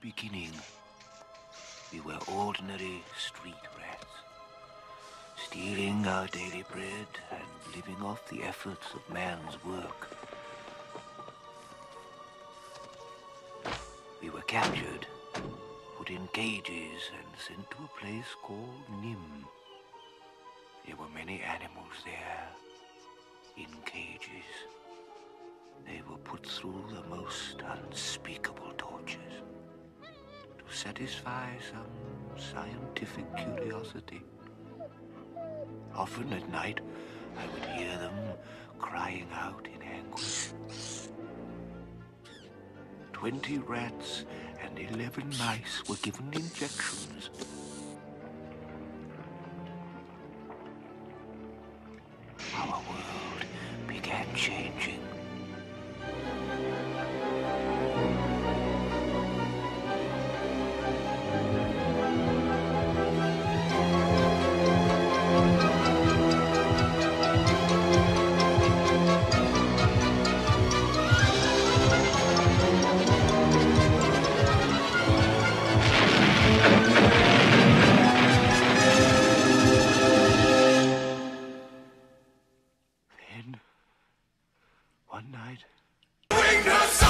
beginning, we were ordinary street rats, stealing our daily bread and living off the efforts of man's work. We were captured, put in cages, and sent to a place called Nimh. There were many animals there, in cages. They were put through the most unspeakable tortures to satisfy some scientific curiosity. Often at night, I would hear them crying out in anguish. 20 rats and 11 mice were given injections. Our world began changing. Then, one night...